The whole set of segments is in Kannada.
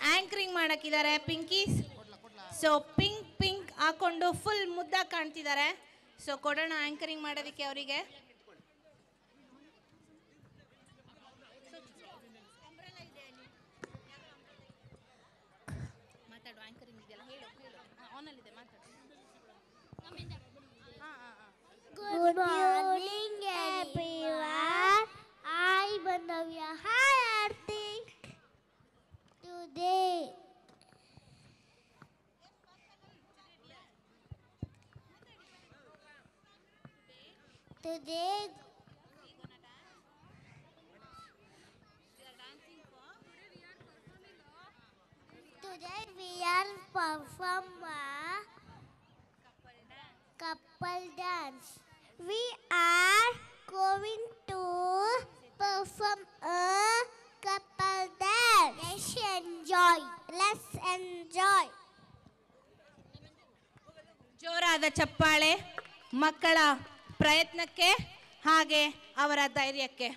ಆಂಕರಿಂಗ್ ಮಾಡಕ್ಕಿದ್ದಾರೆ ಪಿಂಕೀಸ್. ಸೊ ಪಿಂಕ್ ಪಿಂಕ್ ಹಾಕೊಂಡು ಫುಲ್ ಮುದ್ದಾಗಿ ಕಾಣ್ತಿದ್ದಾರೆ. ಸೊ ಕೊಡೋಣ ಆಂಕರಿಂಗ್ ಮಾಡೋದಕ್ಕೆ ಅವರಿಗೆ. ಮಾತಾಡು, ಆಂಕರಿಂಗ್ ಇದೆಯಲ್ಲ, ಹೇಳು ಹೇಳು, ಆನಲ್ಲಿದೆ ಮಾತಾಡು. Good morning everyone. I Bandhavya. Hi Aarti. Today we are performing couple dance. We are going to perform a couple dance. Let's enjoy. Let's enjoy. ಜೋರಾದ ಚಪ್ಪಾಳೆ ಮಕ್ಕಳ ಪ್ರಯತ್ನಕ್ಕೆ ಹಾಗೆ ಅವರ ಧೈರ್ಯಕ್ಕೆ.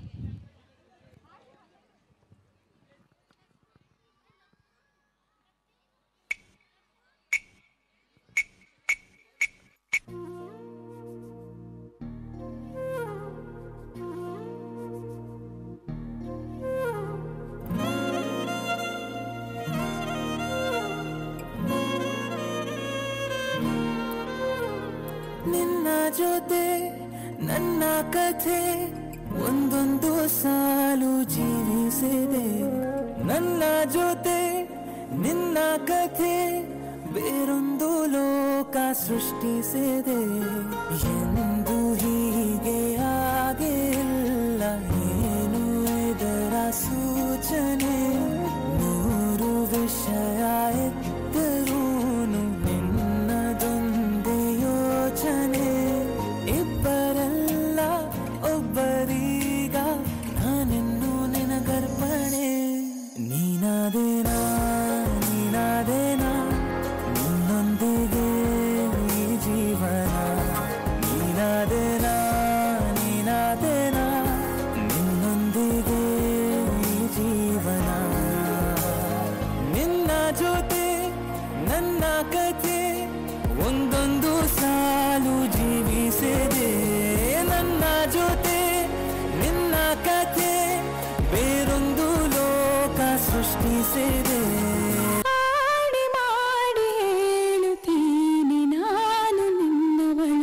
ನಿನ್ನ ಜೊತೆ ನನ್ನ ಕಥೆ ಒಂದೊಂದು ಸಾಲು ಜೀವಿಸಿದೆ. ನನ್ನ ಜೊತೆ ನಿನ್ನ ಕಥೆ ಬೇರೊಂದು ಲೋಕ ಸೃಷ್ಟಿಸಿದೆ. ಎಂದು ಹೀಗೆ ಆಗಿಲ್ಲ, ಏನು ಇದರ ಸೂಚನೆ? ನೂರು ವಿಷಯ ಎತ್ತರೂನು ನಿನ್ನದೊಂದೇ ಯೋಚನೆ. ಇಬ್ಬರಲ್ಲ ಒಬ್ಬರೀಗ ನಾನೆನ್ನು ನಿನಗರ್ಪಣೆ. ನೀನಾದೇನಾ ನೀನಾದೇನಾ ನಿನ್ನೊಂದಿಗೆ ಈ ಜೀವನ. ನೀನಾದೇನಾ ನೀನಾದೇನಾ ನಿನ್ನೊಂದಿಗೆ ಈ ಜೀವನ. ನಿನ್ನ ಜೊತೆ ನನ್ನ ಕಥೆ ಒಂದೊಂದು ಸಾಲು ಜೀವಿಸಿದೆ. ನನ್ನ ಜೊತೆ ನಿನ್ನ ಕಥೆ ಬೇರೊಂದು ಲೋಕ ಸೃಷ್ಟಿಸಿದೆ. ಮಾಡಿ ಮಾಡಿ ಹೇಳುತ್ತೀನಿ ನಾನು ನಿನ್ನವಳು.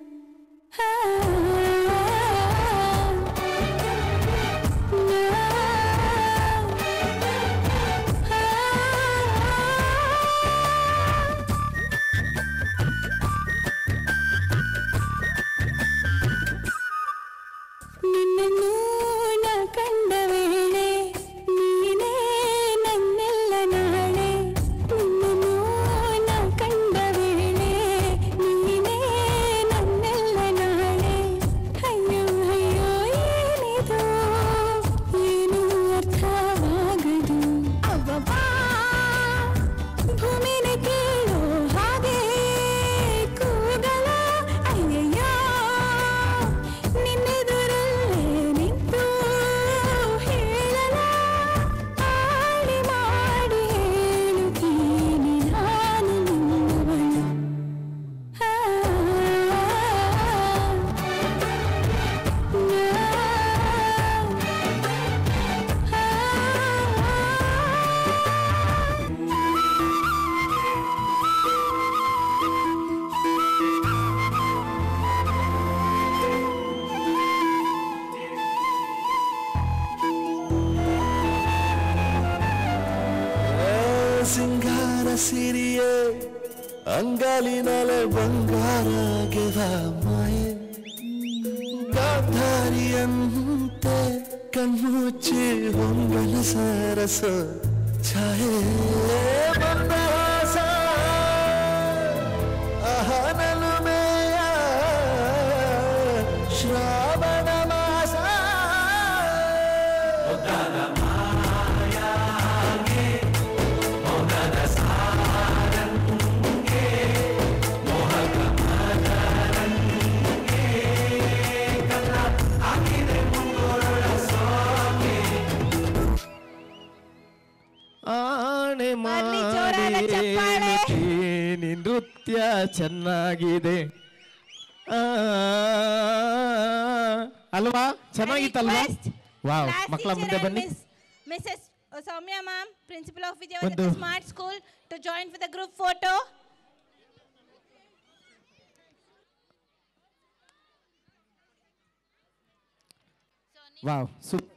ನಿನ್ನನ್ನು ನಾ ಕಂಡ ವೇಳೆ ನೀನೇ ನನ್ನೆಲ್ಲ ನಾಳೆ. ನಿನ್ನನ್ನು ನಾ ಕಂಡ ವೇಳೆ ನೀನೇ ನನ್ನೆಲ್ಲ ನಾಳೆ. ಅಯ್ಯೋ ಅಯ್ಯೋ ಏನಿದು, ಏನು ಅರ್ಥವಾಗದು. ಅವ್ವವ್ವ ಭೂಮಿನ ಕೇಳೋ ಹಾಗೆ ಕೂಗಲ. ಅಯ್ಯಯ್ಯ ನಿನ್ನೆದುರಲ್ಲೇ ನಿಂತು ಹೇಳಲ. ಮಾಡಿ ಮಾಡಿ ಹೇಳುತ್ತೀನಿ ನಾನು ನಿನ್ನವಳು. ಸಿಂಗಾರ ಸಿರಿಯೇ ಅಂಗಾಲಿನಲೆ ಬಂಗಾರಗೆದ ಮಾಯೆ. ಗಾಂಧಾರಿಯಂತೆ ಕಣ್ಮುಚ್ಚಿ ಹೊಂಗಲ ಸರಸ ಛಾಯೆ. ಬಂದಹಾಸ ಅಹನಲು ಮೇಯ ಶ್ರಾವಣ ಮಾಸ. ಆಣೆ ಬರ್ಲಿ ಜೋರಾದ ಚಪ್ಪಾಳೆ. ಮಾಡಿ ನೃತ್ಯ ಚೆನ್ನಾಗಿದೆ ಅಲ್ವಾ ಚೆನ್ನಾಗಿತ್ತಲ್ವಾ ವಾವ್ ಮಕ್ಕಳ ಮುಂದೆ ಬನ್ನಿ Mrs Soumya ma'am principal of Vidyavardhaka smart school to join for the group photo. Wow super